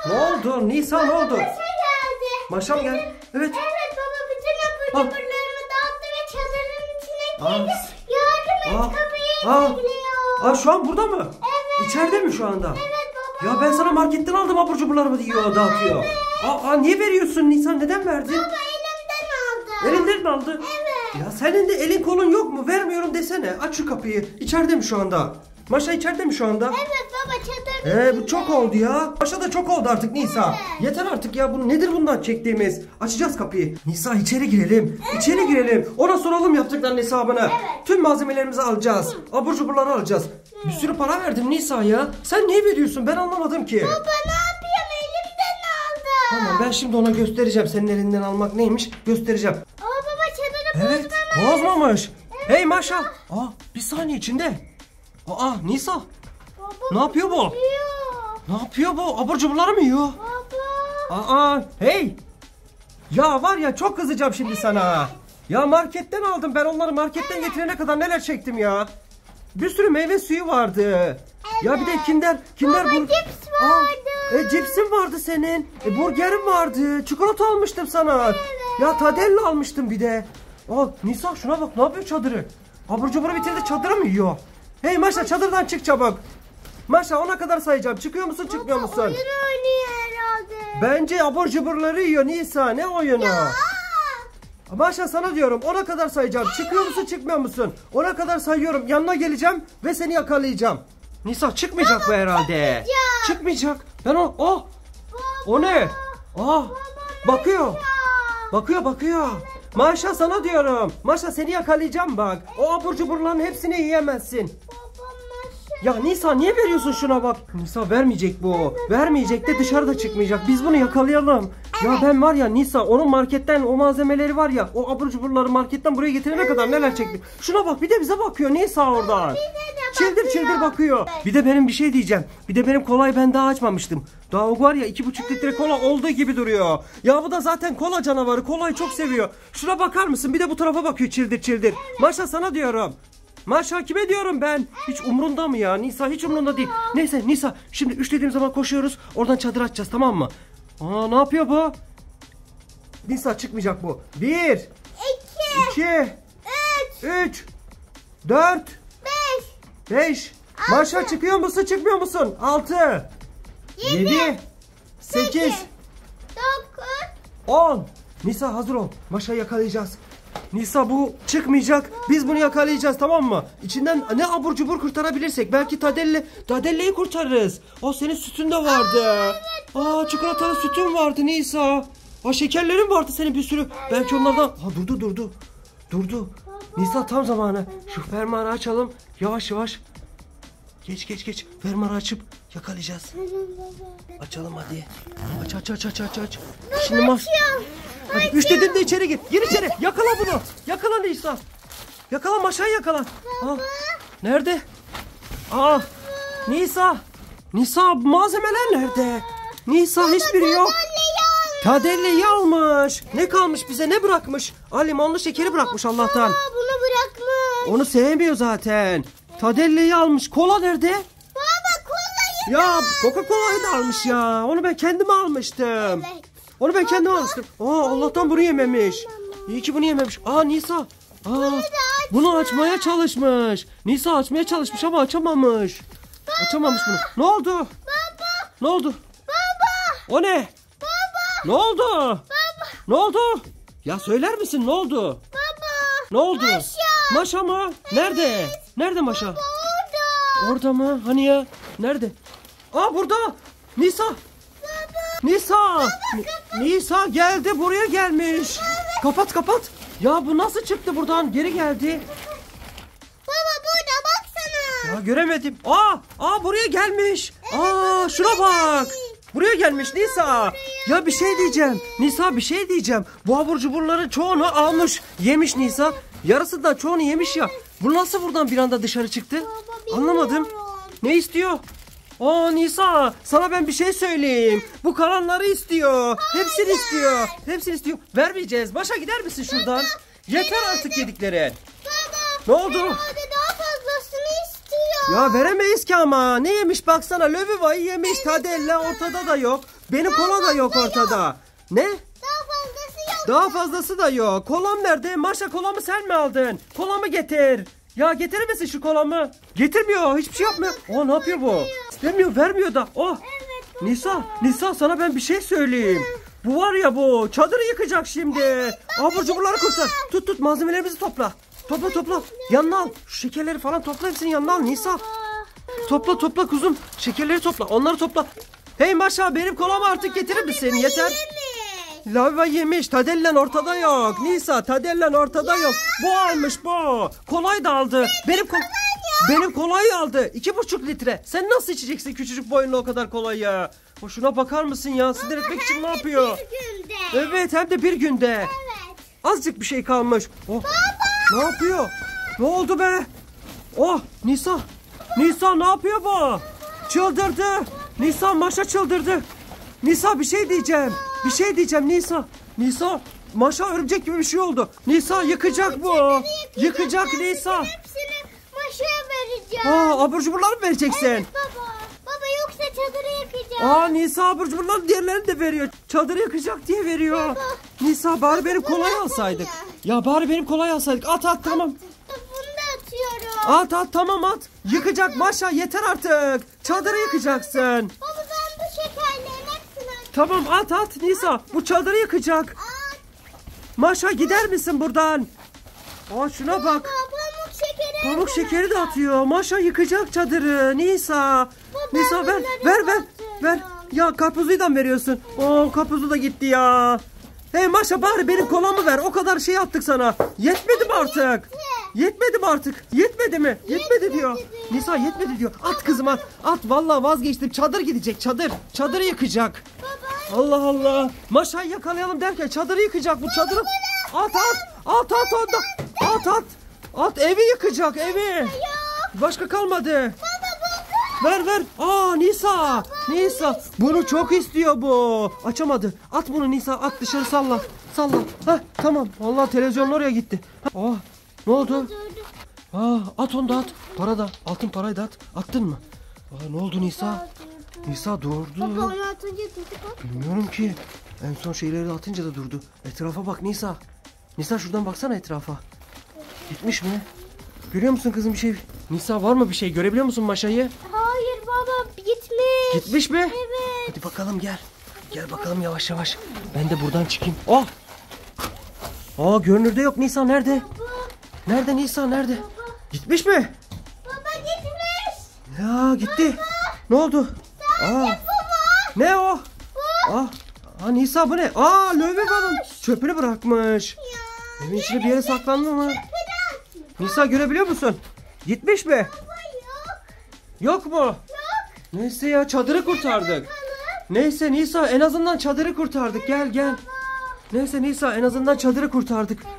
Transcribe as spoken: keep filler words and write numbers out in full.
Ne oldu? Nisa ne oldu? Maşa geldi. Maşa mı geldi? Evet. Evet baba bütün abur cuburlarımı dağıttı ve çadırın içine girdi. Yardım et kapıyı bekliyor. Aa, şu an burada mı? Evet. İçeride mi şu anda? Evet baba. Ya ben sana marketten aldım abur cuburlarımı diyor, dağıtıyor. Evet. Aa, aa niye veriyorsun Nisa? Neden verdin? Baba elimden aldı. Elinden mi aldı? Evet. Ya senin de elin kolun yok mu? Vermiyorum desene. Aç şu kapıyı. İçeride mi şu anda? Maşa içeride mi şu anda? Evet baba çadırın Ee, içinde. bu çok oldu ya. Maşa da çok oldu artık Nisa. Evet. Yeter artık ya. Bu nedir bundan çektiğimiz? Açacağız kapıyı. Nisa içeri girelim. Evet. İçeri girelim. Ona soralım yaptıklarının hesabını. Evet. Tüm malzemelerimizi alacağız. Hı. Abur cuburları alacağız. Hı. Bir sürü para verdim Nisa ya. Sen niye veriyorsun? Ben anlamadım ki. Baba ne yapayım elimden aldı. Tamam ben şimdi ona göstereceğim. Senin elinden almak neymiş göstereceğim. Aa baba çadırı Evet bozmamış. bozmamış. Evet. Hey Maşa. Aa bir saniye içinde. Aa Nisa. Baba, Ne yapıyor bu? yiyor. Ne yapıyor bu? Abur cuburları mı yiyor? Baba. Aa hey. Ya var ya çok kızacağım şimdi sana. Ya marketten aldım ben onları marketten getirene kadar neler çektim ya. Bir sürü meyve suyu vardı. Evet. Ya bir de kinder kinder Baba bur cips vardı. Aa, e, cipsin vardı senin. E, burgerin vardı. Çikolata almıştım sana. Evet. Ya Tadella almıştım bir de. Aa Nisa şuna bak ne yapıyor çadırı? Abur cuburu bitirdi çadırı mı yiyor? Hey Maşa çadırdan çık çabuk. Maşa ona kadar sayacağım. Çıkıyor musun çıkmıyor musun? Baba oyun oynuyor herhalde. Bence abur cuburları yiyor Nisa. Ne oyunu? Ya. Maşa sana diyorum ona kadar sayacağım. Çıkıyor musun çıkmıyor musun? Ona kadar sayıyorum. Yanına geleceğim ve seni yakalayacağım. Nisa çıkmayacak bu herhalde. Çıkmayacak. Çıkmayacak. Ben o oh. O ne? Ah. Bakıyor. Bakıyor bakıyor. Maşa sana diyorum. Maşa seni yakalayacağım bak. O abur cuburların hepsini yiyemezsin. Ya Nisa niye veriyorsun şuna bak. Nisa vermeyecek bu. Vermeyecek de dışarıda çıkmayacak. Biz bunu yakalayalım. Ya ben var ya Nisa onun marketten o malzemeleri var ya. O abur cuburları marketten buraya getirene kadar neler çektim. Şuna bak bir de bize bakıyor Nisa oradan. Çildir çildir bakıyor. Bir de benim bir şey diyeceğim. Bir de benim kolayı ben daha açmamıştım. Daha o var ya iki buçuk litre kola olduğu gibi duruyor. Ya bu da zaten kola canavarı. Kolayı çok seviyor. Şuna bakar mısın? Bir de bu tarafa bakıyor çildir çildir. Maşa sana diyorum. Maşa kime diyorum ben? Hiç umrunda mı ya? Nisa hiç umrunda değil. Neyse Nisa şimdi üç dediğim zaman koşuyoruz. Oradan çadır açacağız tamam mı? Aa ne yapıyor bu? Nisa çıkmayacak bu. Bir. İki. iki. Üç. Üç. Dört. Beş. Beş. Maşa çıkıyor musun çıkmıyor musun? Altı. Yedi. Yedi. Sekiz. Dokuz. On. Nisa hazır ol. Maşa'yı yakalayacağız. Nisa bu çıkmayacak. Biz bunu yakalayacağız tamam mı? İçinden ne abur cubur kurtarabilirsek. Belki Tadelle, Tadelle'yi kurtarırız. O senin sütün de vardı. Aa, evet, Aa çikolatalı sütün vardı Nisa. Aa şekerlerin vardı senin bir sürü. Evet. Belki onlardan. Ha durdu durdu. Durdu. Baba. Nisa tam zamanı. Şu fermuarı açalım. Yavaş yavaş. Geç geç geç. Fermuarı açıp yakalayacağız. Açalım hadi. Aç aç aç aç aç aç. Şimdi mas. Hadi üç dedin de içeri git. Gir içeri. Yakala bunu. Yakala Nisa. Yakala Maşa'yı yakala. Al. Nerede? Aa. Nisa. Nisa malzemeler nerede? Nisa hiçbiri yok. Tadelle'yi almış. Ne kalmış bize ne bırakmış? Aa limonlu şekeri bırakmış Allah'tan. Aa, bunu bırakmış. Onu sevmiyor zaten. Tadelle'yi almış. Kola nerede? Baba kolayı Ya Coca-Cola'yı da almış ya. Onu ben kendime almıştım. Evet. Onu ben kendim almıştım. Aa Allah'tan bunu yememiş. İyi ki bunu yememiş. Aa Nisa. Aa bunu açmaya çalışmış. Nisa açmaya çalışmış ama açamamış. Baba. Açamamış bunu. Ne oldu? Baba. Ne oldu? Baba. O ne? Baba. Ne oldu? Baba. Ne oldu? Ya söyler misin ne oldu? Baba. Ne oldu? Maşa. Maşa mı? Nerede? Nerede Maşa? Baba orada. Orada mı? Hani ya? Nerede? Aa burada. Nisa. Nisa. N- Nisa geldi buraya gelmiş. Kapat kapat. Ya bu nasıl çıktı buradan? Geri geldi. Baba burada baksana. Ya göremedim. Aa, aa buraya gelmiş. Aa şuna bak. Buraya gelmiş Nisa. Ya bir şey diyeceğim. Nisa bir şey diyeceğim. Bu abur cuburların çoğunu almış. Yemiş Nisa. Yarısı da çoğunu yemiş ya. Bu nasıl buradan bir anda dışarı çıktı? Anlamadım. Ne istiyor? Aa Nisa sana ben bir şey söyleyeyim. Bu kalanları istiyor. Hepsini istiyor. Hepsini istiyor. Vermeyeceğiz. Başa gider misin şuradan? Yeter artık yediklerin. Ne oldu? Hadi daha fazlasını istiyor. Ya veremeyiz ki ama. Ne yemiş baksana. Löbiva'yı yemiş. Tadella ortada da yok. Benim kola da yok ortada. Ne? Daha fazlası yok. Daha fazlası da yok. Kolam nerede? Maşa kolamı sen mi aldın? Kolamı getir. Ya getirir misin şu kolamı? Getirmiyor. Hiçbir şey yapmıyor. O ne yapıyor bu? İstemiyor, vermiyor da. Oh. Evet baba. Nisa, Nisa sana ben bir şey söyleyeyim. Bu var ya bu. Çadırı yıkacak şimdi. Abur cuburları kurtar. Tut tut malzemelerimizi topla. Topla topla. Yanına al. Şu şekerleri falan topla, hepsini yanına al Nisa. Topla topla kuzum. Şekerleri topla. Onları topla. Hey Maşa, benim kolamı artık getirir misin? Yeter. Lava yemiş. Tadellen ortada yok. Nisa, Tadellen ortada yok. Bu almış bu. Kolay da aldı. Benim kol Benim kolayı aldı. İki buçuk litre. Sen nasıl içeceksin küçücük boyunla o kadar kolayı? O şuna bakar mısın ya? Sinir etmek için ne yapıyor? Bir günde. Evet, hem de bir günde. Evet. Azıcık bir şey kalmış. Oh. Ne yapıyor? Ne oldu be? Oh, Nisa. Nisa ne yapıyor bu? Çıldırdı. Nisa, Maşa çıldırdı. Nisa bir şey diyeceğim. Bir şey diyeceğim Nisa. Nisa, Maşa örümcek gibi bir şey oldu. Nisa yıkacak bu. Yıkacak Nisa. Hepsini Maşa'ya vereceğim. Aa, abur cuburları mı vereceksin? Evet baba. Baba yoksa çadırı yakacağım. Aa, Nisa abur cuburları diğerlerini de veriyor. Çadırı yakacak diye veriyor. Nisa bari benim kolay alsaydık. Ya bari benim kolay alsaydık. At at tamam. Bunu da atıyorum. At at tamam at. Yıkacak Maşa, yeter artık. Çadırı yıkacaksın. Baba ben bu şekerlerin hepsini atıyorum. Tamam at at Nisa. Bu çadırı yıkacak. At. Maşa gider misin buradan? Aa, şuna bak. Baba pamuk şekeri. Pamuk şekeri de atıyor. Maşa yıkacak çadırı. Nisa. Baba, Nisa ver bunları ver ver. atıyorum. Ver. Ya karpuzuyu da mı veriyorsun? Oo, karpuzu da gitti ya. Hey Maşa, bari benim kolamı ver. O kadar şey attık sana. Yetmedi mi artık? Yetmedi mi artık? Yetmedi mi? Yetmedi diyor. Nisa yetmedi diyor. At kızım at. At, vallahi vazgeçtim. Çadır gidecek, çadır. Çadırı yıkacak. Allah Allah. Maşa'yı yakalayalım derken çadırı yıkacak bu çadırı. At at. At at onda. At at. At, evi yıkacak, evi. Başka kalmadı. Ver ver. Aa, Nisa. Nisa. Bunu çok istiyor bu. Açamadı. At bunu Nisa. At dışarı salla. Salla. Hah, tamam. Vallahi televizyonun oraya gitti. Aa, ne oldu? Aa, at onu da at. Para da. Altın parayı da at. Attın mı? Aa, ne oldu Nisa? Nisa durdu. Baba onu atınca tutup. Bilmiyorum ki. En son şeyleri atınca da durdu. Etrafa bak Nisa. Nisa şuradan baksana etrafa. Gitmiş mi? Görüyor musun kızım bir şey? Nisa var mı bir şey? Görebiliyor musun Maşa'yı? Hayır baba gitmiş. Gitmiş mi? Evet. Hadi bakalım gel. Gel bakalım yavaş yavaş. Ben de buradan çıkayım. Oh! Aa, görünürde yok. Nisa nerede? Nerede Nisa, nerede? Gitmiş mi? Baba gitmiş. Ya gitti. Ne oldu? Aa, ne o? Aa, aa, Nisa bu ne? Aa, löve balon. Çöpünü bırakmış. Evin içine bir yere saklandı mı? Nisa görebiliyor musun? Gitmiş mi? Yok mu? Yok. Neyse ya, çadırı kurtardık. Neyse Nisa, en azından çadırı kurtardık. Gel gel. Neyse Nisa, en azından çadırı kurtardık.